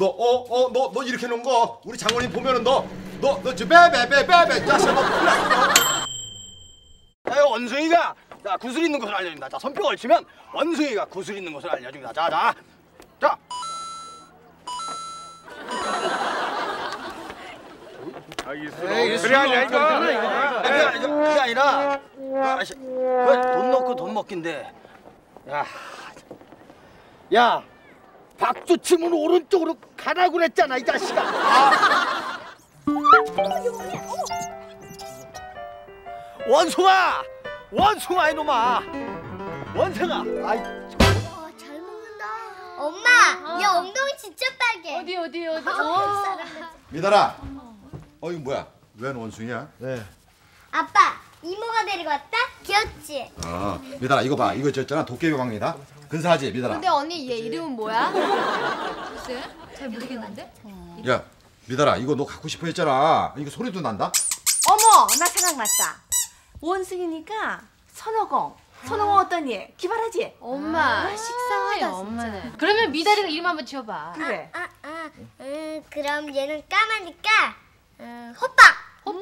너 이렇게 놓은 거 우리 장모님 보면은 너 베베베베베 자식아 너 큰일 났어. 아유, 원숭이가 자 구슬 있는 곳을 알려줍니다. 자, 손뼉을 치면 원숭이가 구슬 있는 곳을 알려줍니다. 자. 그래 아니야 이거. 그게 아니라 돈 넣고 돈 먹긴데. 야, 박수 치면 오른쪽으로 가라고 그랬잖아 이 자식아. 원숭아 이놈아. 원숭아. 아이. 잘 먹는다. 엄마, 얘 엉덩이 진짜 빨개. 어디. 미달아. 이거 뭐야? 웬 원숭이야? 네. 아빠, 이모가 데리고 왔다? 귀엽지? 미달아 이거 봐. 이거 저 있잖아 도깨비 왕이다. 근사하지 미달아. 근데 언니 얘 이름은 뭐야? 글쎄, 잘 모르겠는데. 야 미달아 이거 너 갖고 싶어 했잖아. 이거 소리도 난다. 어머, 나 생각났다. 원숭이니까 선어공. 선어공 어떠니? 기발하지? 엄마, 식상해 엄마는. 그러면 미다리가 이름 한번 지어봐. 그래. 그럼 얘는 까마니까 호빵.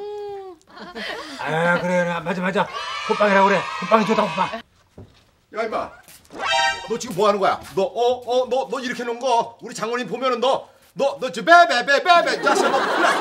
아 그래 맞아. 호빵이라고 그래. 호빵이 좋다 호빵. 야 임마. 너 지금 뭐 하는 거야? 너 이렇게 놓은 거 우리 장모님 보면은 너 베베베베베 자식아 너 큰일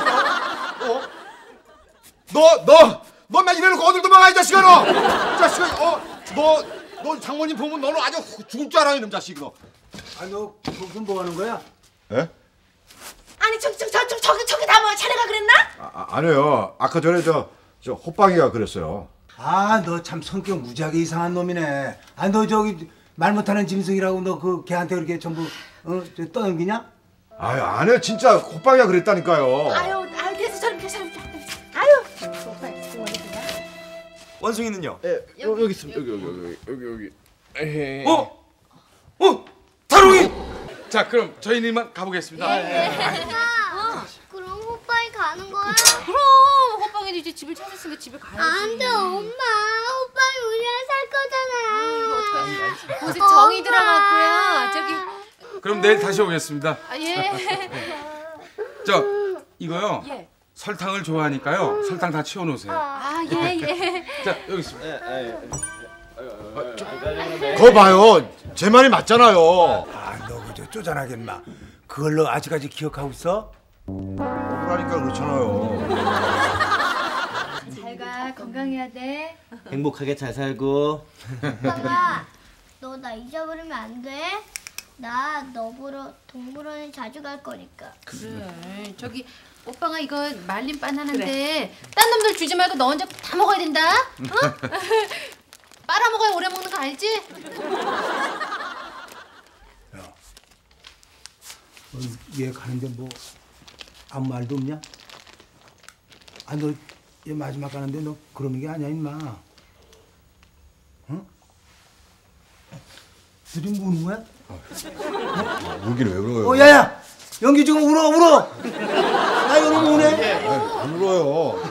났어. 너 맨 이래놓고 어딜 도망가 이 자식아 너. 자식아 너 장모님 보면 너는 아주 죽을 줄 알아 이놈 자식 너. 너 거기서 뭐 하는 거야? 에? 아니 저기 다 뭐야? 자네가 그랬나? 아니에요. 아까 전에 저 호빵이가 그랬어요. 너 참 성격 무지하게 이상한 놈이네. 너 저기 말 못하는 짐승이라고 너 그 걔한테 그렇게 전부 떠넘기냐? 아니요 진짜 호빵이가 그랬다니까요. 아유 그래서 저렇게 원숭이는요? 여기 있습니다. 여기. 다롱이! 자, 그럼 저희는 가보겠습니다. 그럼 호빵이 가는 거야? 그럼 호빵이도 이제 집을 찾았으니까 집에 가야지. 안 돼, 엄마. 호빵이 우리랑 살 거잖아. 어떡하지? 곳에 정이 들어갔고요. 저기. 그럼 내일 다시 오겠습니다. 예. 이거요. 예. 설탕을 좋아하니까요. 설탕 다 치워놓으세요. 예. 자, 여기 있습니다. 거 봐요. 제 말이 맞잖아요. 너 그저 쪼잔하게 인마. 그걸 너 아직까지 기억하고 있어? 억울하니까 그렇잖아요. 잘가 건강해야 돼. 행복하게 잘 살고. 오빠가 너 나 잊어버리면 안 돼? 나 너 보러 동물원에 자주 갈 거니까. 그래. 저기 오빠가 이거 말린 바나나인데 딴 놈들 주지 말고 너 혼자 다 먹어야 된다. 어? 빨아먹어야 오래 먹는 거 알지? 얘 가는데 뭐 아무 말도 없냐? 너 얘 마지막 가는데 너 그러는 게 아니야 임마. 응? 둘이 뭐 우는 거야? 울기는 왜 그래요? 야야! 연기 지금 울어! 나 이거 너무 우네? 안 울어요.